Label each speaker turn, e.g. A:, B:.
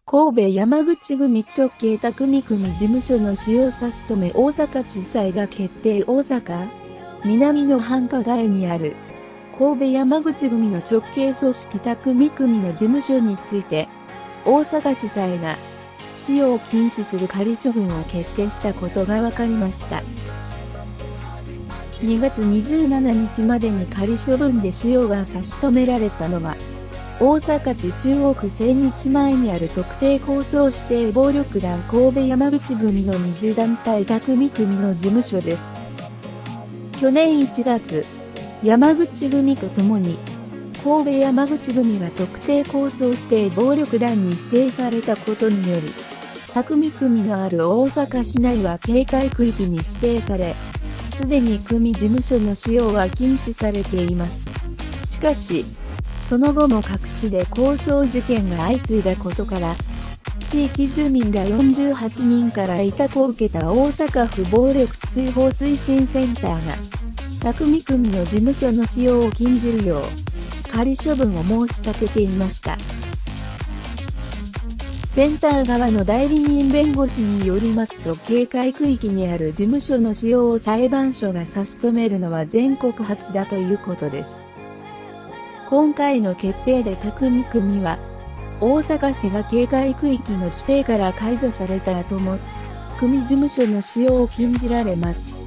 A: 神戸山口組直系匠組事務所の使用差し止め大阪地裁が決定。大阪南の繁華街にある神戸山口組の直系組織匠組の事務所について大阪地裁が使用を禁止する仮処分を決定したことが分かりました。2月27日までに仮処分で使用が差し止められたのは大阪市中央区千日前にある特定抗争指定暴力団神戸山口組の20団体匠組の事務所です。去年1月、山口組とともに、神戸山口組が特定抗争指定暴力団に指定されたことにより、匠組のある大阪市内は警戒区域に指定され、すでに組事務所の使用は禁止されています。しかし、その後も各地で抗争事件が相次いだことから、地域住民ら48人から委託を受けた大阪府暴力追放推進センターが、匠組の事務所の使用を禁じるよう、仮処分を申し立てていました。センター側の代理人弁護士によりますと、警戒区域にある事務所の使用を裁判所が差し止めるのは全国初だということです。今回の決定で匠組は、大阪市が警戒区域の指定から解除された後も、組事務所の使用を禁じられます。